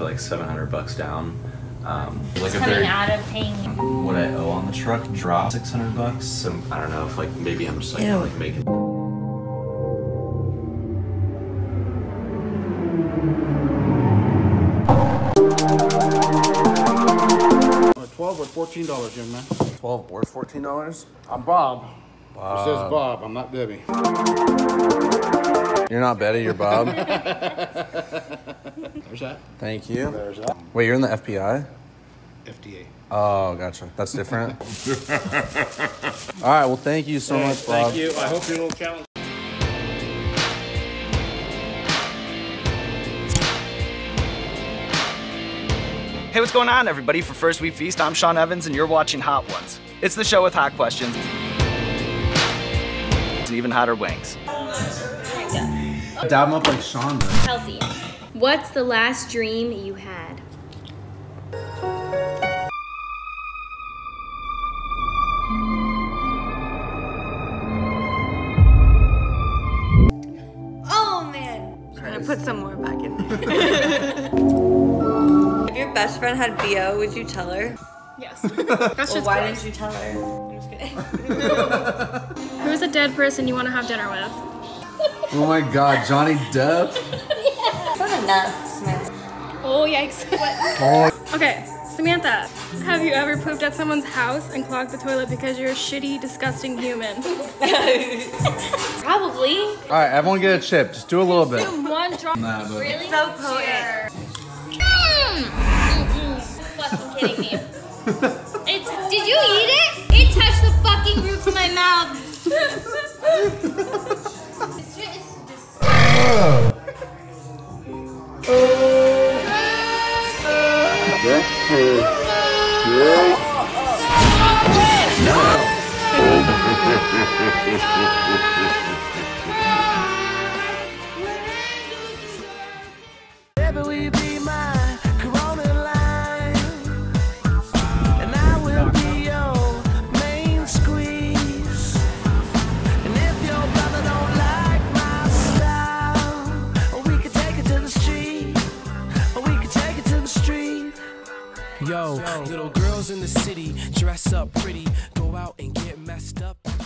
put like $700 down. Like coming out of paying what I owe on the truck dropped $600. So I don't know if like maybe I'm just like, like making. 12 or $14, young man. 12 or $14? I'm Bob. It says Bob. I'm not Debbie. You're not Betty, you're Bob. There's that. Thank you. There's that. Wait, you're in the FBI? FDA. Oh, gotcha. That's different. All right, well, thank you so much, Bob. Thank you. I hope your little challenge. Hey, what's going on, everybody? For First We Feast, I'm Sean Evans, and you're watching Hot Ones. It's the show with hot questions and even hotter wings. Dab him up like Sean does. Kelsey. What's the last dream you had? Oh man! I'm gonna put some more back in there. If your best friend had BO, would you tell her? Yes. Well, why didn't you tell her? I'm just kidding. Who's a dead person you want to have dinner with? Oh my God, Johnny Depp. It's not enough, Samantha. Oh, yikes. Oh. Okay, Samantha, have you ever pooped at someone's house and clogged the toilet because you're a shitty, disgusting human? Probably. All right, everyone get a chip. Just do a little bit. One drop. Nah, but Really? So potent. Fucking kidding me. Did you eat it? It touched the fucking roof of my mouth. This shit is disgusting. Yo, little girls in the city dress up pretty, go out and get messed up.